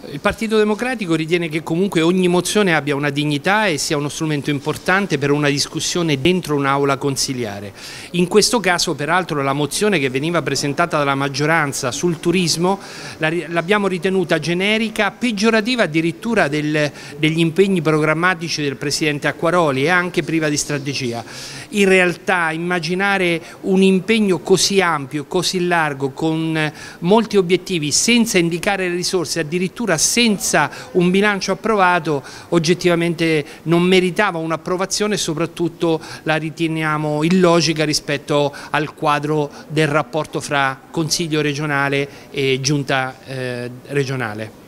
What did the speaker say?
Il Partito Democratico ritiene che comunque ogni mozione abbia una dignità e sia uno strumento importante per una discussione dentro un'aula consiliare. In questo caso, peraltro, la mozione che veniva presentata dalla maggioranza sul turismo l'abbiamo ritenuta generica, peggiorativa addirittura degli impegni programmatici del Presidente Acquaroli e anche priva di strategia. In realtà immaginare un impegno così ampio, così largo, con molti obiettivi, senza indicare le risorse, addirittura senza un bilancio approvato, oggettivamente non meritava un'approvazione e soprattutto la riteniamo illogica rispetto al quadro del rapporto fra Consiglio regionale e Giunta regionale.